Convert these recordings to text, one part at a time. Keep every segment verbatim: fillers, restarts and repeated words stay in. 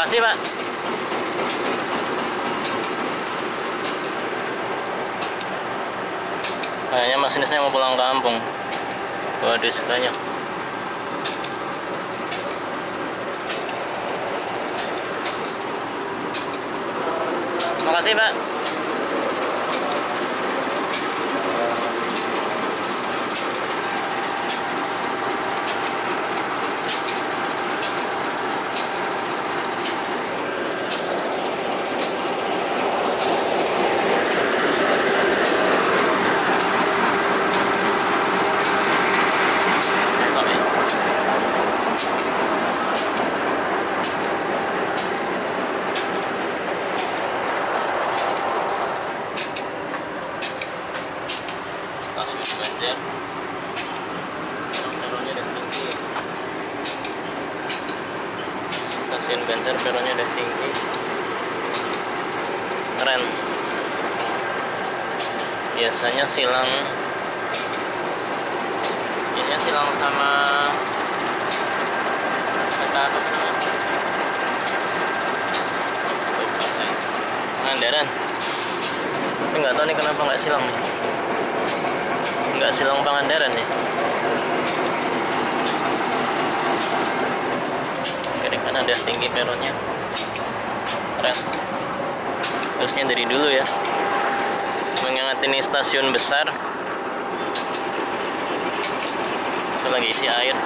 Makasih, Pak. Kayaknya masinisnya mau pulang kampung. Waduh, banyak. Makasih, Pak. Stasiun Banjar, peronnya udah tinggi. Stasiun Banjar peronnya udah tinggi, keren. Biasanya silang, biasanya silang sama kata apa namanya? Pangandaran. Tapi nggak tahu nih kenapa nggak silang nih. Nggak silang Pangandaran ya. Kiri kanan ada tinggi peronnya, keren. Terusnya dari dulu ya, mengingat ini stasiun besar. Itu lagi isi air.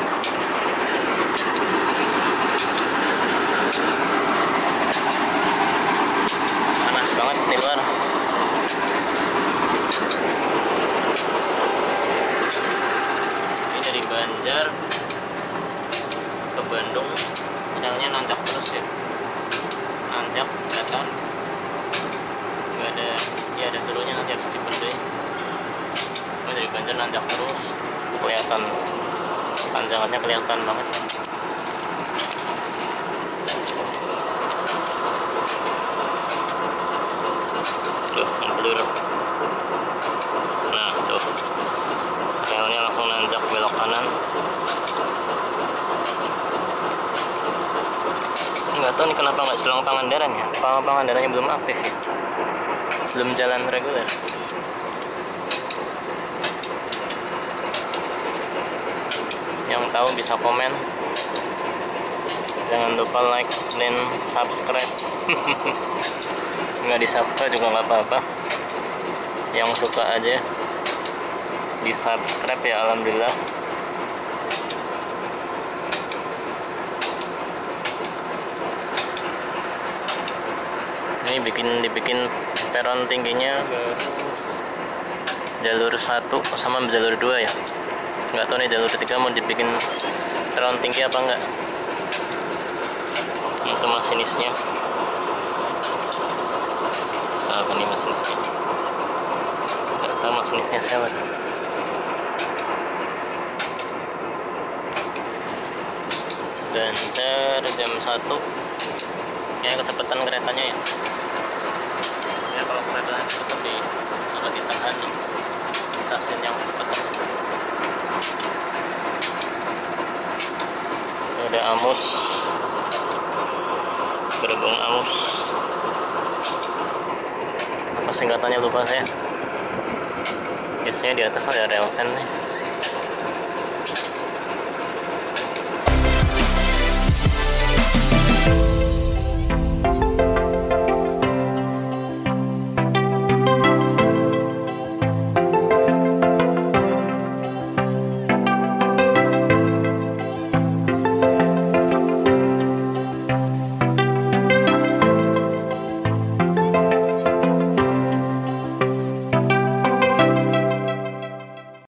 Panas banget di luar. Banjar ke Bandung jalannya nanjak terus ya, nanjak datar, nggak ada ya, ada turunnya nanti habis Cipendei. Cuma dari Banjar nanjak terus, kelihatan tanjakannya, kelihatan banget. Tuh ngeblur. Nah tuh relnya langsung nanjak belok kanan. Nggak tahu nih kenapa nggak silang Pangandaran ya. Pangandarannya belum aktif ya, belum jalan reguler. Yang tahu bisa komen. Jangan lupa like dan subscribe. Nggak di subscribe juga nggak apa-apa, yang suka aja di subscribe ya, alhamdulillah. Ini bikin dibikin peron tingginya ke jalur satu sama jalur dua ya. Nggak tahu nih jalur ketiga mau dibikin peron tinggi apa enggak. Itu masinisnya. Siapa nih masinisnya? Nggak tahu masinisnya siapa. Banjar jam satu. Ya kecepatan keretanya ya. Ya kalau keretanya tetap di agak ditahan nih stasiun yang kecepatan. Ada Amus, gerbong Amus. Apa singkatannya lupa saya. Biasanya di atas ada rel N nih.